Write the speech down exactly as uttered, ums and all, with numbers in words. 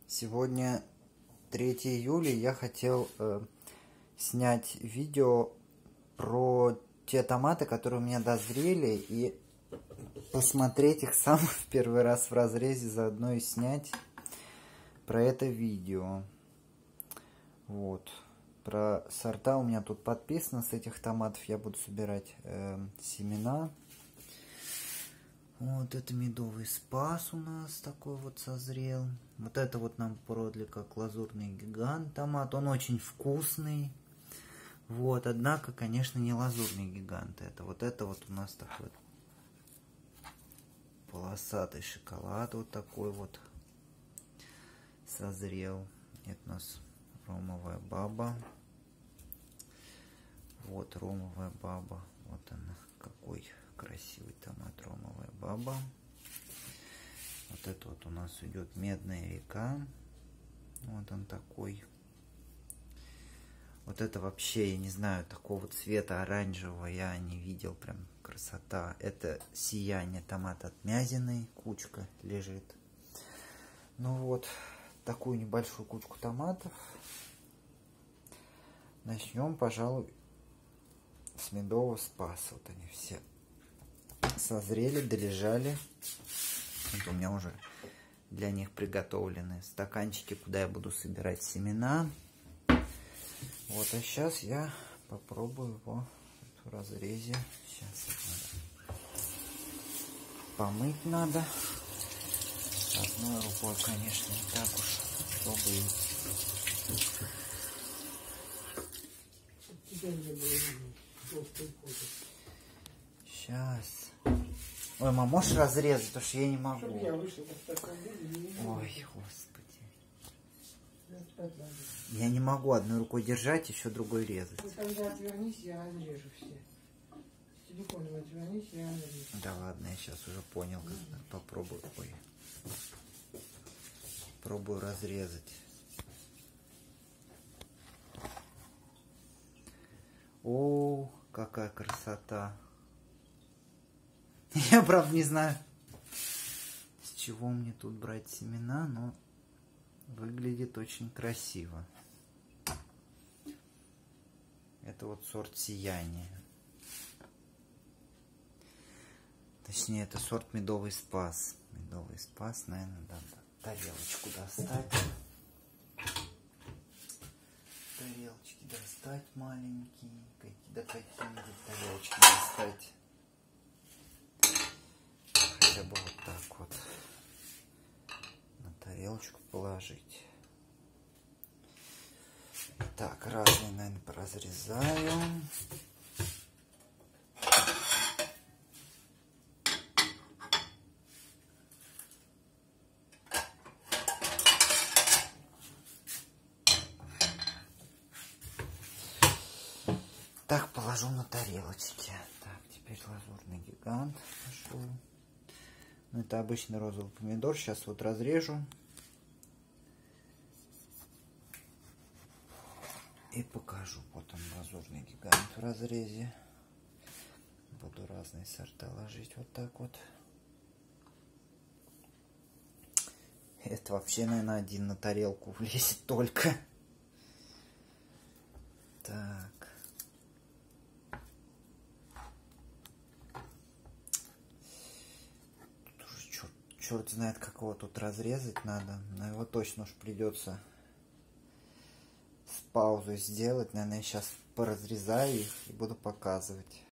Сегодня третьего июля, я хотел э, снять видео про те томаты, которые у меня дозрели, и посмотреть их сам в первый раз в разрезе, заодно и снять про это видео. Вот. Про сорта у меня тут подписано, с этих томатов я буду собирать э, семена. Вот это медовый спас у нас такой вот созрел. Вот это вот нам продали как лазурный гигант томат. Он очень вкусный. Вот, однако, конечно, не лазурный гигант. Это вот это вот у нас такой полосатый шоколад. Вот такой вот созрел. Это у нас ромовая баба. Вот ромовая баба. Вот она, какой красивый томат, ромовая баба. Вот это вот у нас идет медная река. Вот он такой. Вот это вообще, я не знаю, такого цвета оранжевого я не видел. Прям красота. Это сияние томата от Мязиной. Кучка лежит. Ну вот, такую небольшую кучку томатов. Начнем, пожалуй, с медового спаса. Вот они все созрели, долежали. Вот у меня уже для них приготовлены стаканчики, куда я буду собирать семена. Вот, а сейчас я попробую его в разрезе. Сейчас помыть надо. Одной рукой, конечно, не так уж, чтобы и... Сейчас. Ой, мам, можешь разрезать, потому что я не могу. Ой, господи. Я не могу одной рукой держать, еще другой резать. Ну, тогда отвернись, я разрежу все. С телефоном отвернись, я разрежу. Да ладно, я сейчас уже понял, как mm-hmm. попробую. Ой. Пробую разрезать. О, какая красота. Я, правда, не знаю, с чего мне тут брать семена, но выглядит очень красиво. Это вот сорт сияния. Точнее, это сорт медовый спас. Медовый спас, наверное, да, да. Тарелочку достать. Тарелочки достать маленькие. Да какие-нибудь тарелочки достать. Хотя бы вот так вот на тарелочку положить. Так, разные, наверное, поразрезаю. Так, положу на тарелочки. Так, теперь лазурный гигант пошел. Ну, это обычный розовый помидор. Сейчас вот разрежу. И покажу. Вот он, лазурный гигант в разрезе. Буду разные сорта ложить вот так вот. Это вообще, наверное, один на тарелку влезет только. Так. Черт знает, как его тут разрезать надо. Но его точно уж придется с паузой сделать. Наверное, я сейчас поразрезаю их и буду показывать.